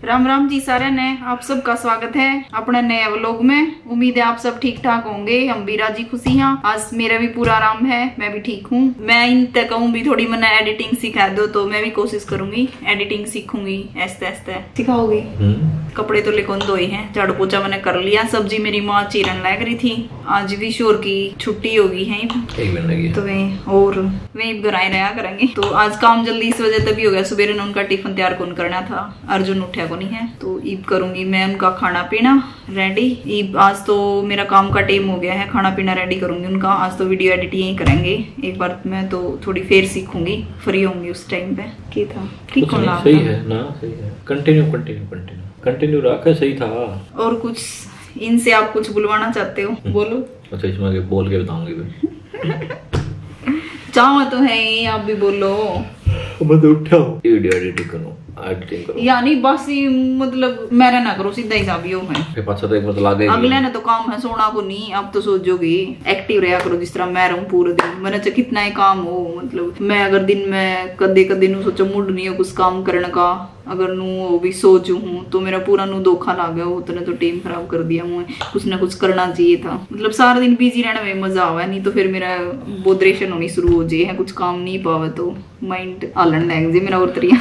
राम राम जी सारे ने आप सबका स्वागत है अपने नए व्लॉग में। उम्मीद है आप सब ठीक ठाक होंगे, हम भी राजी खुशी हैं। आज मेरा भी पूरा आराम है, मैं भी ठीक हूँ। मैं इन तक कहूँ भी थोड़ी मैंने एडिटिंग सिखा दो तो मैं भी कोशिश करूंगी, एडिटिंग सीखूंगी ऐसे ऐसे। सिखाओगी? कपड़े तो लेकिन धोए हैं, झाड़ू पोछा मैंने कर लिया। सब्जी मेरी माँ चीरन लग रही थी, आज भी शोर की छुट्टी होगी है तो वे घर आए रहा करेंगे। तो आज काम जल्दी इस वजह तभी हो गया, सुबह ने उनका टिफिन तैयार कौन करना था, अर्जुन उठा को नहीं है तो ईब करूंगी मैं उनका खाना पीना रेडी। ईब आज तो मेरा काम का टाइम हो गया है, खाना पीना रेडी करूंगी उनका। आज तो वीडियो एडिट यही करेंगे एक बार, मैं तो थोड़ी फेर सीखूंगी, फ्री होंगी उस टाइम पे। क्या था ठीक होना? सही है ना, सही है। कंटिन्यू रखा, सही था। और कुछ इनसे आप कुछ बुलवाना चाहते हो? बोलो। अच्छा, इसमें बोल के बताऊंगी चाहो तो है ही, आप भी बोलो। मैं तो उठा हूँ, वीडियो एडिटिंग करूँ, एडिटिंग करो यानी बस ही मतलब मेरा ना करो, सीधा हिसाब ही है। फिर पाछा तो एक मतलब लागे अगले ने तो काम है सोना को नहीं, अब तो सोचोगी एक्टिव रहा करो जिस तरह मैं रहूं पूरे दिन। मैंने चाहे कितना ही काम हो, मतलब मैं अगर दिन में कदे कदे नु सोचो मूड नहीं हो कुछ काम करने का, अगर नू वो भी सोचू हूँ तो मेरा पूरा नू धोखा ला गया, उतने तो टाइम खराब कर दिया मुझे। कुछ ना कुछ करना चाहिए था, मतलब सारा दिन बिजी रहने में मजा आवा, नहीं तो फिर मेरा बोधरेशन होनी शुरू हो जाए है, कुछ काम नहीं पावे तो माइंड आलन लग जाए मेरा। और तरिया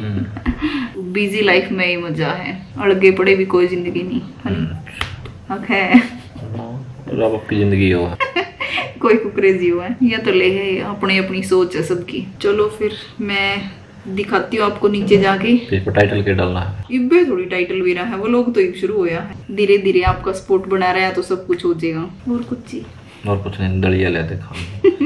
बिजी लाइफ में ही मजा है, अड़गे पड़े भी कोई जिंदगी नहीं है। रब की जिंदगी हो कोई कुकरेजी हुआ है या तो ले है, अपनी अपनी सोच है सबकी। चलो फिर मैं दिखाती हूँ आपको नीचे जाके। इस पर टाइटल क्या डालना है? इब्बे थोड़ी टाइटल भी रहा है, वो लोग तो शुरू होया है। धीरे धीरे आपका सपोर्ट बना रहा है तो सब कुछ हो जाएगा। और कुछ नहीं, दलिया लेते खा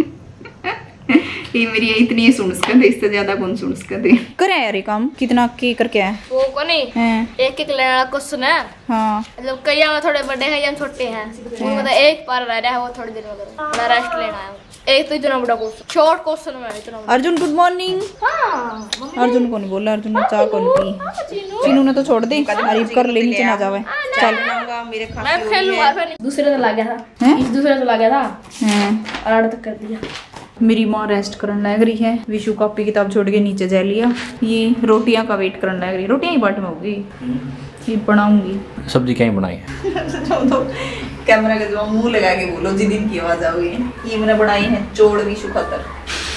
ये मेरी इतनी सुन सकते, इससे ज्यादा कौन सुन सकते। करे यार काम कितना की करके है वो को नहीं एक एक लेना क्वेश्चन है। हाँ मतलब कई में थोड़े बड़े हैं या छोटे हैं, मतलब एक बार रह रहा है वो थोड़ी देर में बड़ा रेस्ट लेना है। एक तो इतना बड़ा क्वेश्चन, शॉर्ट क्वेश्चन में इतना। Arjun good morning. अर्जुन को नहीं बोला, अर्जुन ने चाह को नहीं पी। चीनू ने तो छोड़ दे, अरीब कर ले नीचे ना जावे। चल मैं खेलूंगा फिर। दूसरे तो लग गया था, इस दूसरे तो लग गया था, आड़ तक कर दिया। मेरी माँ रेस्ट करने लग रही है, विशु कॉपी किताब छोड़ के नीचे जा लिया। ये रोटियां का वेट करने लग रही, रोटियां ही बाट में होगी, ये बनाऊंगी। सब्जी क्या ही बनाई है? तो कैमरा के जो मुंह लगा के बोलो जी दिन की आवाज आओगी। ये मैंने बनाई है चोड़ विशु खातर,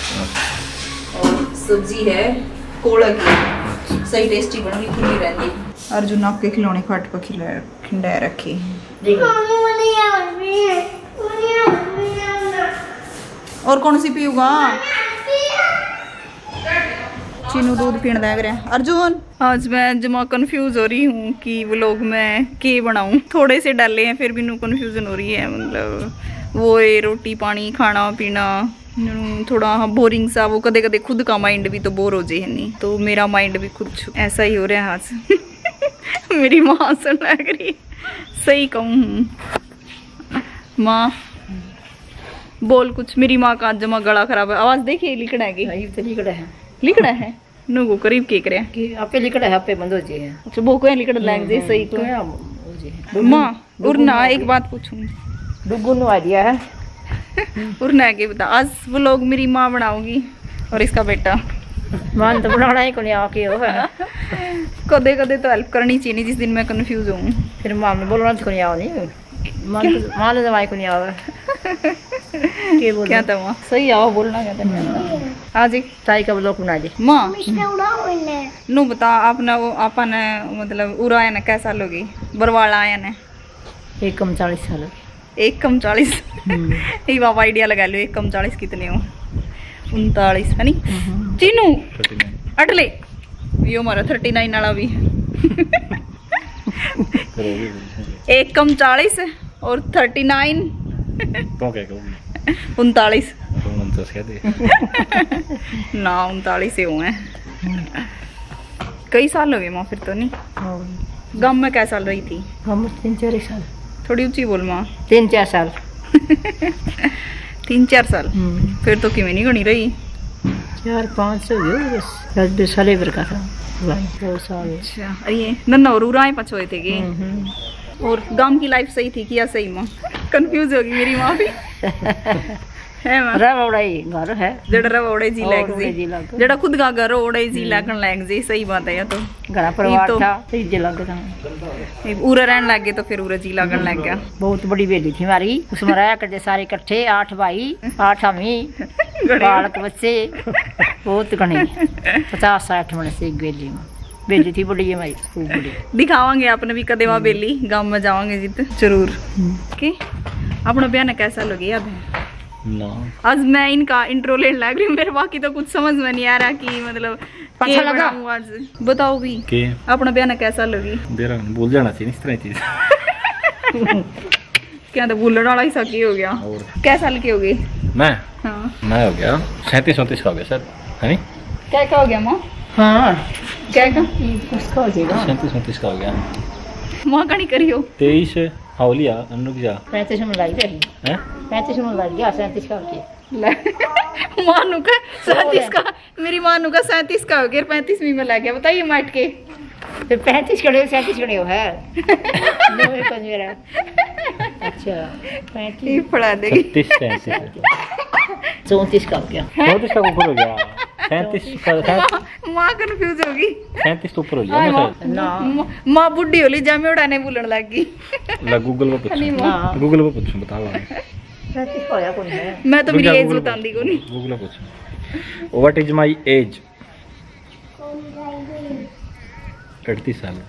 और सब्जी है कोड़ा की, सही टेस्टी बनी, खुली रहती। अर्जुन आपके खिलौने काट कर खिंडाए रखे। और कौन सी पीऊंगा? चीनू दूध पीने लग रहा है। अर्जुन आज मैं जमा कंफ्यूज हो रही हूँ कि व्लॉग में के बनाऊं। थोड़े से डाले हैं फिर भी नू कंफ्यूजन हो रही है, मतलब वो रोटी पानी खाना पीना थोड़ा बोरिंग सा। वो कदे कदे खुद का माइंड भी तो बोर हो जाए नहीं, तो मेरा माइंड भी कुछ ऐसा ही हो रहा है आज। मेरी माँ सुन लग रही, सही कहूँ माँ बोल कुछ। मेरी माँ का जमा गला खराब है, आवाज देखिए लिखड़ा है लिखड़ा है नु को करीब के करे कि आपे लिखड़ा है, आपे बंद हो जे है। अच्छा वो को लिखड़ा लग जे सही तो माँ। उरना एक बात पूछूं, डुगु नु आइडिया है उरना के बता। आज वो लोग मेरी माँ बनाओगी और इसका बेटा मान तो बनाना ही कोनी आके हो है। कदे कदे तो हेल्प करनी चाहिए, जिस दिन मैं कंफ्यूज हूँ फिर माँ में बोलना तो कोनी आओ नहीं, मान ले दवाई कोनी आओ क्या था वहाँ सही आओ बोलना क्या था। आज एक चाय का ब्लॉग बना दी माँ। नु बता आपने वो आपा ने मतलब उराया ने कैसा लोगी बरवाला आया ने? 1 कम 40 साल। 1 कम 40 ये बाबा आइडिया लगा लो। 1 कम 40 कितने हो? 39 है नी चीनू अटले यो हमारा 39 वाला भी 1 कम 40 और 39 39 ना 39 से हुए हैं। कई साल हो गए माँ फिर तो नहीं। गाँव में क्या साल रही थी? हम 3-4 साल। थोड़ी ऊंची बोल माँ। 3-4 साल 3-4 साल फिर तो किमें नहीं गणी रही। 4-5 हो गए बस, साले भर का था 2 साल। अच्छा ये नन्ना और उराए पछोए थे कि और गांव की लाइफ सही थी क्या? सही माँ कंफ्यूज होगी मेरी माँ भी। है मां रवौड़ा ही घर है जेड़ा रवौड़े जी लग औड़े जी जी लग। जेड़ा खुद का घर ओड़े जी लगन लग जी सही बात है ये तो घरा परिवार तो- था तो जी लग था। उरे रहने लग गए तो फिर उरे जी लगन लग गया। बहुत बड़ी बेली थी हमारी, उसमें रहा करते सारे इकट्ठे 8 भाई 8 हम ही बालक बच्चे बहुत घने 50-60 मन से एक बेली थी बड़ी हमारी खूब बड़ी। दिखावांगे आपने भी कदे वहाँ बेली गांव में जावांगे जित जरूर के अपना बयान कैसा लगे याद है ना आज मैं इनका इंट्रो लेने लग रही हूँ मेरे बाकी तो कुछ समझ में नहीं आ रहा कि मतलब अच्छा के लगा? बनाऊं आज बताओ भी के अपना बयान कैसा लगी बेरा भूल जाना चाहिए इस तरह चीज। क्या तो भूलने वाला ही सकी हो गया। और क्या साल की हो गई? मैं हाँ हो गया 37-39 का हो गया सर है नहीं क्या हो गया माँ हाँ क्या उसका हो जाएगा 37-39 का हो गया। माँ का नहीं करियो 23 हाउलिया अनुक जा 35 में लग रही हैं 35 में लग गया 37 का हो गया। मानू का 37 का मेरी मानू का 37 का हो गया 35वीं में लग गया बताइए माट के फिर 35 खड़े हो 37 खड़े हो है नोए को मेरा अच्छा 35 पढ़ा देगी 36-37 34 का हो गया 34 का ऊपर हो गया 37 का माँ कंफ्यूज होगी 37 तो ऊपर हो गया ना सर ना माँ बुढ़ी होली जामे उड़ाने बोलने लग गई ला गूगल पे नहीं पूछ माँ गूगल पे पूछ बताओ 35 का होया कौन है मैं तो मेरी रुक जा, एज Google बता दी को नहीं गूगल पे पूछ व्हाट इज माय एज 38 साल।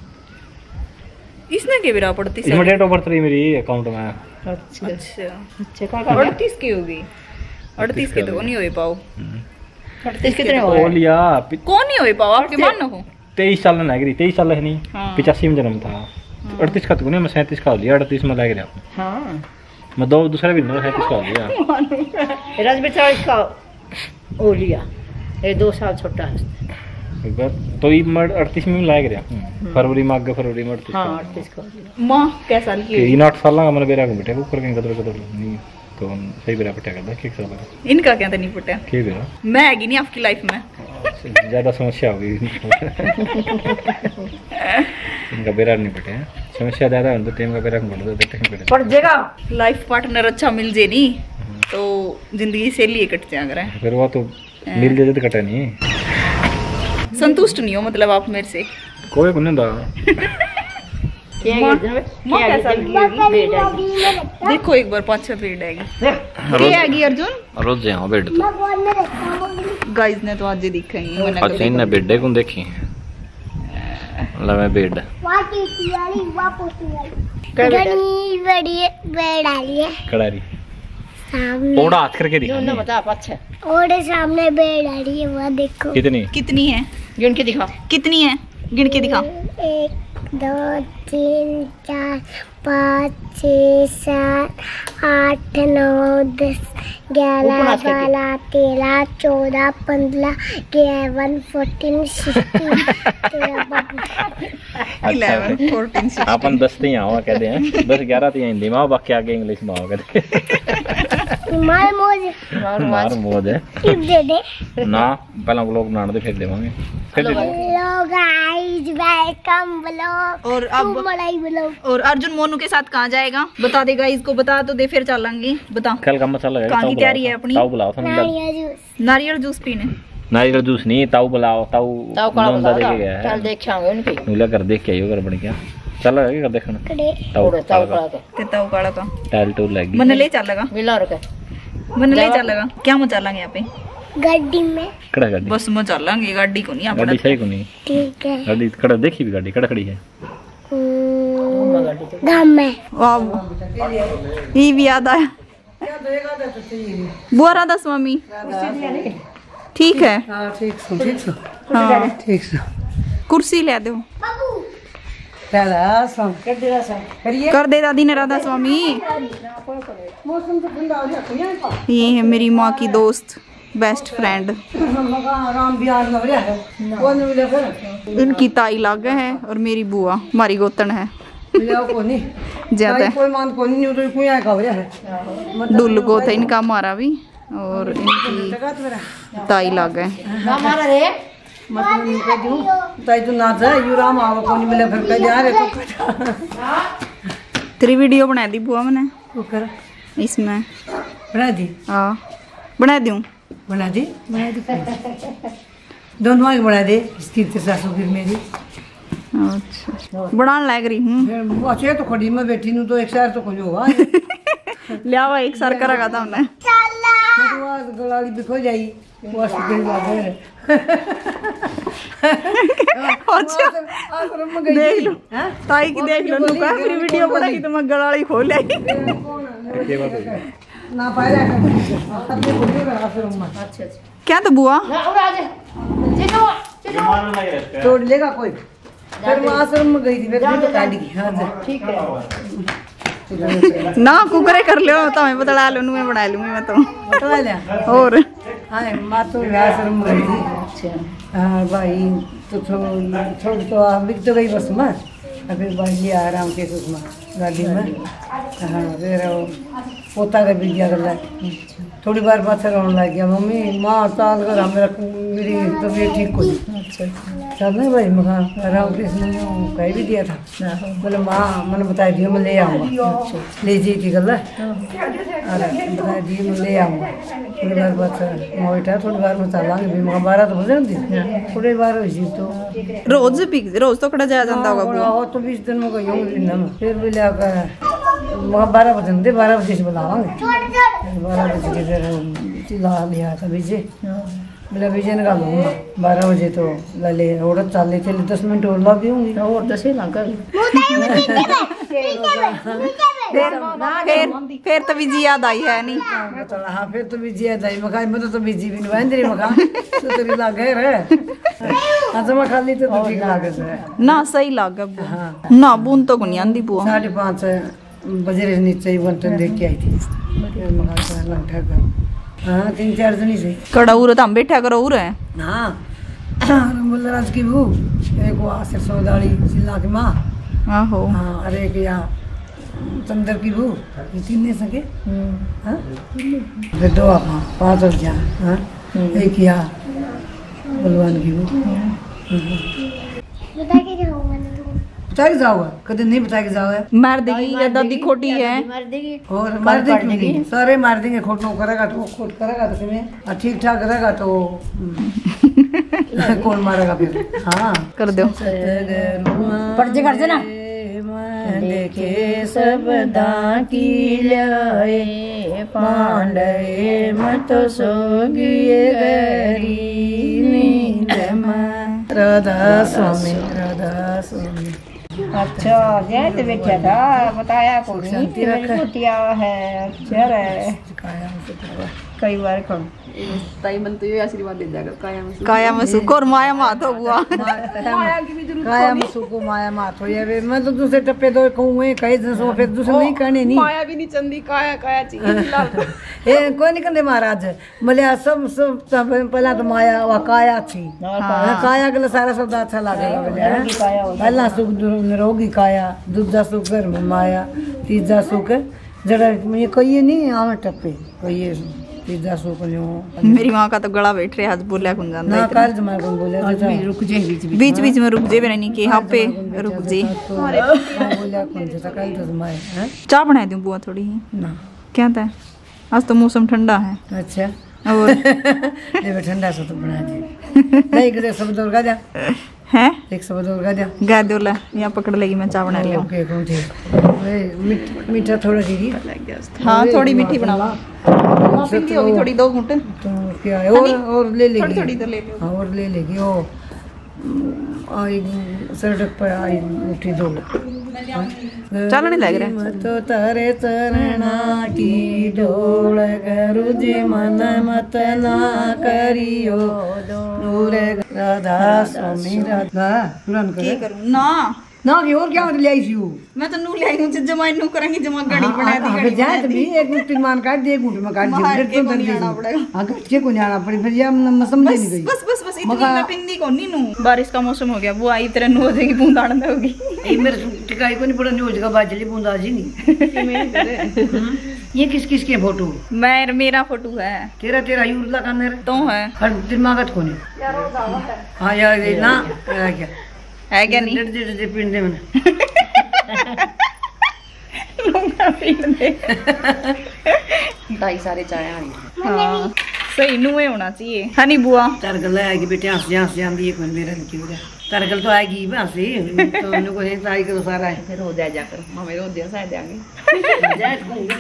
इसने के बिरा पड़ती इसमें डेट ऑफ बर्थ रही मेरी अकाउंट में। अच्छा अच्छा अच्छा का का 38 की होगी 38 के तो नहीं हो पाओ 38 कितने हो ओ लिया कौन नहीं हो पाओ आपके मान हो 23 साल में नागरी 23 साल है नहीं हाँ। 85 में जन्म था 38 का तो नहीं मैं 37 का हो लिया 38 में लग रहा हाँ मैं दो दूसरा भी 37 का हो लिया। राज बेचारा इसका ओ लिया ये 2 साल छोटा है एक बार तो ये मर्ड 38 में लाग रहा फरवरी में आगे फरवरी में 38 हाँ का 38 का हो लिया माँ क्या साल की होगी? इन 8 साल का मैंने बेरा को बेटा ऊपर के कदर कदर नहीं तो सही बेरा पटा करदा ठीक साल का इनका क्या तो नहीं पटा के बेरा मैं आएगी नहीं आपकी लाइफ में ज्यादा समस्या हो गई इनका बेरा नहीं पटे समस्या ज्यादा है तो टीम का बेरा को बोल दो देखते पड़ जाएगा लाइफ पार्टनर अच्छा मिल जे नहीं तो जिंदगी से लिए कट जाए अगर फिर वो तो मिल जाए तो कटा नहीं संतुष्ट नहीं हो मतलब आप मेरे से कोई को नहीं दा क्या माँ- है माँ क्या कैसा है बेटा देखो एक बार 5-6 पेड़ आएगी ये आएगी अर्जुन रोज यहाँ बेड गाइस ने तो आज ही दिखाई मैंने अच्छा इन बेडे को देखी ला मैं बेड कड़ारी ओड़ा हाथ करके जो दिखा बता अच्छा और सामने बेड आ रही है वह देखो कितनी कितनी है गिन के दिखा कितनी है गिन के दिखा 1 2 3 4 5 6 7 8 9 10 11 12 13 14 15 11 14 16 11 14 अपन 10 ते यहाँ कहते हैं 10-11 ते हिंदी में बाकी आगे इंग्लिश में कहते मार मोज मार मोद है टिप दे दे ना पहला लोग बनाने फिर देवांगे फिर दे देंगे। हेलो गाइस वेलकम ब्लॉग और अब मलाई ब्लॉग और अर्जुन मोनू के साथ कहाँ जाएगा बता देगा इसको बता तो दे फिर चलेंगे बता कल का मसाला है कहाँ की तैयारी है अपनी? ताऊ बुलाओ था नारियल जूस नारियल जूस पीने नारियल जूस नहीं ताऊ बुलाओ ताऊ ताऊ काला बंदा बता देके गया है चल देख आऊंगे उनकी नूला कर देख के आइयो कर बन क्या चल कर देखना कड़े ताऊ थोड़े ताऊ काला के ते ताऊ काला का टाइल टूल लगी मन ले चलेगा मिला रखे मन ले चलेगा क्या मचा लांगे यहाँ पे गड्डी में कड़ा गाड़ी बस मचा लांगे गाड़ी को नहीं आप गाड़ी सही को नहीं ठीक है गाड़ी कड़ा देखी भी गाड़ी कड़ा खड़ी है गाँव में वाह ये भी याद आया बुआ राधा स्वामी ठीक है हाँ कुर्सी ले दो कर दे दादी ने राधा स्वामी ये है मेरी माँ की दोस्त बेस्ट फ्रेंड इनकी ताई लागे है और मेरी बुआ हमारी गोतन है ज्यादा डुल को था इनका हमारा भी और इनकी ताई लागे हमारा रे तेरी वीडियो बना दी बुआ मैंने इसमें बना दी हाँ बना दूँ। बना दी दोनों आगे बना दे इसकी सासू फिर मेरी अच्छा बनाने लग रही हूँ। फिर अच्छे तो खड़ी मैं बैठी हूँ तो एक सार तो कुछ होगा लिया हुआ एक सार करेगा था हमने मैं तो आज गलाली भी खो जाई वो के लगे अच्छा देख लो ताई की देख लो नुका मेरी वीडियो बनाई तो मैं गलाली खोल आई ना पाया अपने बोलियो ना फिर अम्मा अच्छा क्या तो बुआ तोड़ लेगा कोई फिर मैं आश्रम में गई थी फिर तो काट गई हां ठीक है ना कुकरे कर लो तो मैं बतला लो मैं बना लूंगी मैं तो बता ले और हां मां तो आश्रम में गई थी अच्छा हां भाई तो छोड़ तो अभी तो गई बस में अभी भाई ये आराम के उसमें गाड़ी में हाँ फिर पोता का भी गया गला थोड़ी बार पत्थर होने लग गया मम्मी माँ चाल कर मेरा मेरी तबीयत ठीक हो गई अच्छा चल नहीं भाई मैं राम कृष्ण ने कह भी दिया था बोले माँ मैंने बता दिया मैं ले आऊँगा ले जी थी गला अरे बता दिए मैं ले आऊँगा थोड़ी बार पत्थर मैं बैठा थोड़ी बार में चलांगे भी मैं 12 तो बजे थी थोड़ी बार हुई तो रोज तो कड़ा जाया जाता होगा बुआ तो 20 दिन में गई हूँ फिर भी लेकर 12 बजे थे 12 बजे से बुलावांगे 12 बजे के फिर चिल्ला लिया था बीजे बोला बीजे निकाल लूँगा 12 बजे तो ले औरत चाल ले चले 10 मिनट और लगी होंगी और 10 ही लगा फिर तो बीजी याद आई है नहीं हाँ फिर तो बीजी याद आई मखा मैं तो बीजी भी नहीं तेरी मखा तो तेरी लागे रे हाँ तो मैं खाली तो ठीक लागे से ना सही लागे बुआ ना बून तो नहीं आंदी बुआ 5:30 बजे नीचे ही बंटन देख के आई थी हाँ 3-4 जनी से कड़ा उर तो हम बैठा करो उर है हाँ मुल्लाराज की बहू एक वो आसिर सौदाली जिला की माँ आहो हाँ अरे एक यहाँ चंदर की बहू ये 3 नहीं सके हाँ फिर 2 आप 5 और क्या हाँ एक यहाँ बलवान की बहू बता के जाओगा कभी नहीं बता के जाओगे मार देगी या दादी खोटी है और मार देंगे सारे मार देंगे खोट करेगा तो खोट करेगा तो तुम्हें ठीक ठाक रहेगा तो कौन मारेगा फिर हाँ कर दो पर्चे कर देना देखे सब की लाए पांडे मत सोगिए राधा स्वामी अच्छा जय तो बैठा था बताया को नहीं मेरी कुटिया है अच्छा है कई बार कौन ताई मन तो ये आशीर्वाद दे जाएगा काया में सुख और माया मात हो बुआ काया में सुख माया मात हो ये मैं तो दूसरे टप्पे दो कहूँ कई दिन फिर दूसरे नहीं करने नहीं माया भी नहीं चंदी काया काया चाहिए ए कोई नहीं करने महाराज बोले सब पहला तो माया व काया थी काया के लिए सारा शब्द अच्छा लगेगा बोले पहला सुख निरोगी काया दूसरा सुख घर में माया तीसरा सुख जरा ये कोई नहीं आवे टप्पे कोई तीसरा सुख नहीं मेरी माँ का तो गला बैठ रहा है बोलिया कौन जानता ना काल जमा कौन बोले रुक जाए बीच बीच में रुक जे बिना नहीं के हाँ पे रुक जे बोलिया कौन जैसा काल तो जमा है चाय बना दूं बुआ थोड़ी ही ना क्या था आज तो मौसम ठंडा है अच्छा और ले ठंडा सा तो बना दी नहीं करे सब दौड़ गा जा है एक सब दौड़ गा जा गा दोला यहाँ पकड़ लेगी मैं चाय बना लिया ओके कौन थी मीठा थोड़ा दीदी हाँ थोड़ी मीठी बनावा पिंदी होगी थोड़ी 2 घूंट तो क्या है और ले लेगी थोड़ी तो ले लो हाँ और ले लेगी वो आई सड़क पर आई उठी दो चलने लग रहा तो तारे चरणा की डोल करू जी मन मत ना करियो दूर राधा स्वामी राधा की करूं ना ना की और क्या ले आई थी मैं तो नू ले आई हूं जमा नू करेंगी जमा गाड़ी बना दी अबे जाए तो भी एक मुट्ठी मान काट दे एक मुट्ठी में काट दे के को नहीं आना पड़ेगा हां कट के को नहीं आना पड़ी फिर मैं समझ नहीं गई बस इतनी मैं पिंदी को नहीं नू बारिश का मौसम हो गया वो आई तरह नू हो जाएगी बूंद आने होगी ये मेरे टिकाई को नहीं पड़ा नहीं हो जाएगा बाजली बूंद आ जाएगी ये किस किस के फोटो मेरा फोटो है तेरा यूर लगाना है तो है हर दिमाग को नहीं हां यार ये ना क्या है क्या नहीं दे पिंडे में लूंगा पिंड दे ताई सारे चाय आ रही हाँ सही नुए होना चाहिए है नहीं बुआ। तरगल आएगी बेटे हंस जाती है कौन मेरा निकी हो गया तरगल तो आएगी हंसी तो उन्हें को ताई को सारा है फिर हो जाए जाकर मम्मी रो दिया साइड आगे जाए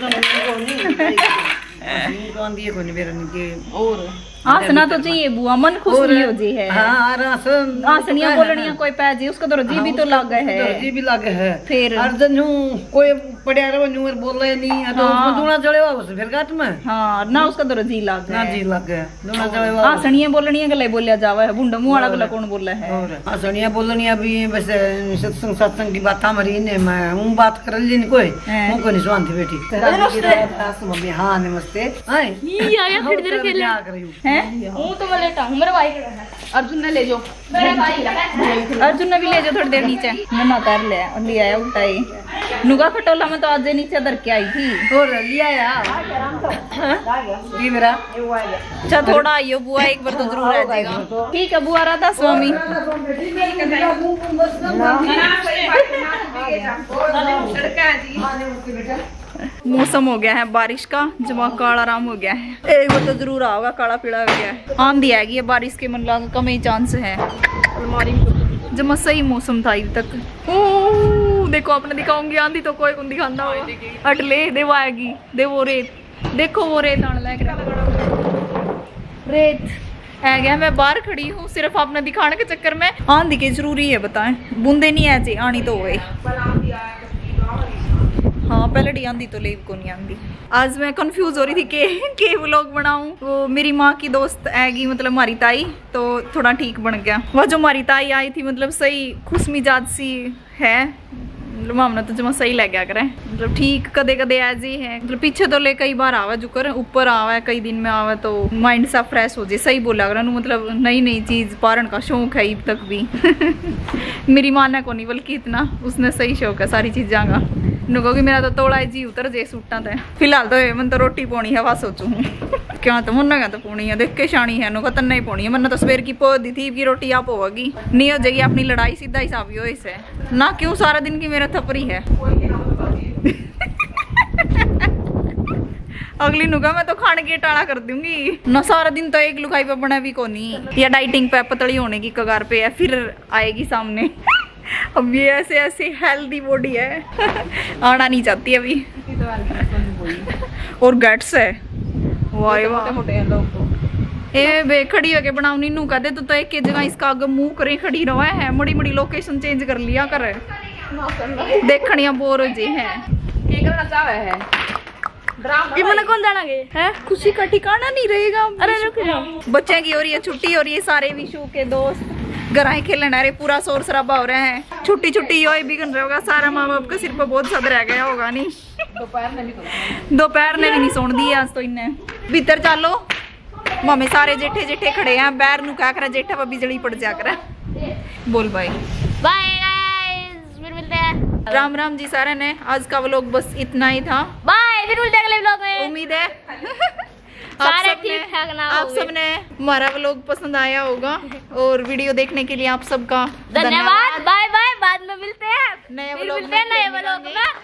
तो नहीं कौन मेरा निकी और हंसना तो चाहिए बुआ, मन खुश नहीं हो जी है। हाँ हंसनिया बोलनिया कोई पै जी उसका तो जी भी तो लग है जी भी लगे है फिर अर्जन कोई पड़िया रहो न्यू बोल रहे नहीं तो दूना चढ़े वापस फिर घाट में हाँ ना उसका तो जी लग ना जी लग गया दूना चढ़े हंसनिया बोलनिया गले बोलिया जावा है बुंडा मुंह वाला गला कौन बोला है और हंसनिया बोलनिया भी बस सत्संग की बात हमारी ने मैं हूं बात कर ली कोई हूं को नहीं शांति बेटी हाँ नमस्ते ये आया फिर देर खेलने क्या कर रही हूं हैं हूं तो मैं लेटा हूं, मेरा भाई खड़ा है। अर्जुन ने ले जाओ, मेरा भाई है। अर्जुन ने भी ले जाओ थोड़ी देर नीचे। मना कर ले और ले आया उल्टा ही नुगा खटोला में तो आज नीचे धर के आई थी और लिया यार ये मेरा अच्छा थोड़ा आइयो बुआ एक बार तो जरूर आ जाएगा। ठीक है बुआ राधा स्वामी। मौसम हो गया है बारिश का, जमा काला राम हो गया है, एक बार तो जरूर आएगा काला पीला हो गया है। आंधी आएगी बारिश के मतलब कम ही चांस है। जमा सही मौसम था अभी तक। ओ देखो आपने दिखाऊंगी आंधी तो कोई कौन दिखाता हो अटले दे वो आएगी दे वो रेत देखो वो रेत आने लग रेत है गया। मैं बाहर खड़ी हूँ सिर्फ आपने दिखाने के चक्कर में। आंधी के जरूरी है बताएं बूंदे नहीं ऐसे आनी तो हुए। हाँ पहले आंधी तो ले को नहीं आंधी। आज मैं कंफ्यूज हो रही थी कि व्लॉग बनाऊं। वो मेरी माँ की दोस्त आएगी मतलब हमारी ताई तो थोड़ा ठीक बन गया। वह जो हमारी ताई आई थी मतलब सही खुश मिजाज सी है मतलब मामला तो जमा सही लग गया करे मतलब ठीक कदे कदे ऐसे ही है मतलब पीछे तो ले कई बार आवा जुकर ऊपर आवा कई दिन में आवा तो माइंड सा फ्रेश हो जाए। सही बोला कर मतलब नई नई चीज पारण का शौक है अब तक भी मेरी माँ ने को नहीं बल्कि इतना उसने सही शौक है सारी चीजा का। नुको कि मेरा तो तोड़ा जी उतर जे सूटा थे फिलहाल तो मन तो रोटी पानी है वह सोचू हूँ क्या तो मुन्ना क्या तो पानी है देख के शानी है नुको तन्ना ही पानी है। मैंने तो सवेर की पो दी थी कि रोटी आप होगी नहीं हो जाएगी अपनी लड़ाई सीधा हिसाब ही हो इसे ना क्यों सारा दिन की मेरा थपरी है अगली नुगा मैं तो खाने की टाला कर दूंगी ना सारा दिन तो एक लुकाई पे बना भी को नहीं या डाइटिंग पे पतली होने की कगार पे है फिर आएगी सामने। अब ये ऐसे ऐसे हेल्दी बॉडी है आना नहीं चाहती अभी और गट्स है वाह वाह ए बे खड़ी होके बनाऊ नीनू कहते तो एक जगह इसका आगे मुंह करे खड़ी रहा है बड़ी बड़ी लोकेशन चेंज कर लिया कर देखनिया बोर हो जी है कौन जाना गए है खुशी का ठिकाना नहीं रहेगा। अरे रुक जाओ बच्चे की हो रही है छुट्टी हो रही है सारे विशु के दोस्त घर खेलने आ रहे पूरा शोर शराबा हो रहा है छुट्टी छुट्टी यो भी कर रहा होगा सारा माँ बाप का सिर पर बहुत सद रह गया होगा नहीं दोपहर ने भी नहीं सोन दी आज तो इन्हें भीतर चलो मम्मी सारे जेठे जेठे खड़े हैं बैर नु क्या करा जेठा पर बिजली पड़ जा कर बोल भाई बाय गाइस फिर मिलते हैं। राम राम जी सारे ने आज का व्लॉग बस इतना ही था बाय फिर मिलते हैं अगले व्लॉग में। उम्मीद है सारे ठीक ठाक ना आप सबने हमारा व्लॉग पसंद आया होगा और वीडियो देखने के लिए आप सबका धन्यवाद। बाय बाय बाद में मिलते हैं नए फिर व्लॉग मिलते हैं नए व्लॉग में।